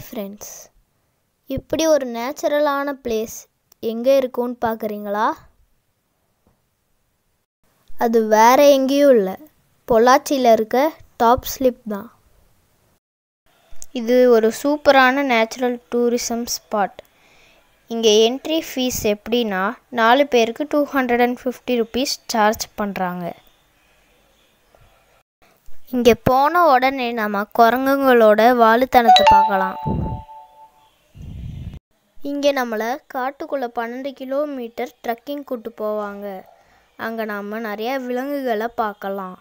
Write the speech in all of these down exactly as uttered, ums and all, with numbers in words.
Hi friends, இப்படி ஒரு நேச்சுரலான பிளேஸ் எங்கே இருக்குன்னு பார்க்குறீங்களா? அது வேறு எங்கேயும் இல்லை, பொள்ளாச்சியில் இருக்க டாப் ஸ்லிப் தான். இது ஒரு சூப்பரான நேச்சுரல் டூரிசம் ஸ்பாட். இங்கே என்ட்ரி ஃபீஸ் எப்படின்னா நாலு பேருக்கு two hundred and fifty rupees charge பண்ணுறாங்க. இங்கே போன உடனே நம்ம குரங்குங்களோட வாழுத்தனத்தை பார்க்கலாம். இங்கே நம்மளை காட்டுக்குள்ளே பன்னெண்டு கிலோமீட்டர் ட்ரக்கிங் கூட்டு போவாங்க. அங்கே நாம் நிறையா விலங்குகளை பார்க்கலாம்.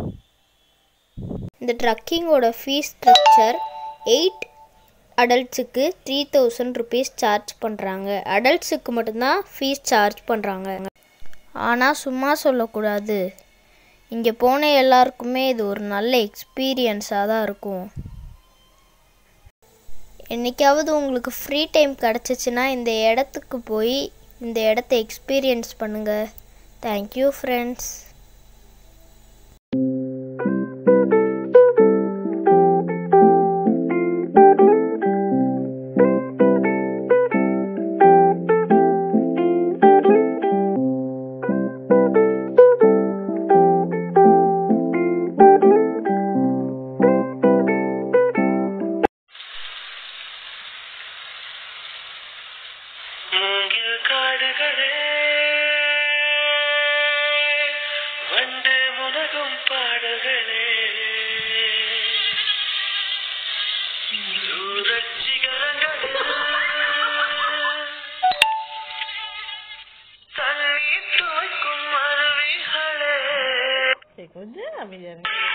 இந்த ட்ரக்கிங்கோட ஃபீஸ் ஸ்ட்ரக்சர் எயிட் அடல்ட்ஸுக்கு த்ரீ தௌசண்ட் ருபீஸ் சார்ஜ் பண்ணுறாங்க. அடல்ட்ஸுக்கு மட்டும்தான் ஃபீஸ் சார்ஜ் பண்ணுறாங்க. ஆனால் சும்மா சொல்லக்கூடாது, இங்கே போன எல்லாருக்குமே இது ஒரு நல்ல எக்ஸ்பீரியன்ஸாக தான் இருக்கும். என்றைக்காவது உங்களுக்கு ஃப்ரீ டைம் கிடச்சிச்சின்னா இந்த இடத்துக்கு போய் இந்த இடத்த எக்ஸ்பீரியன்ஸ் பண்ணுங்கள். Thank you friends. Good job,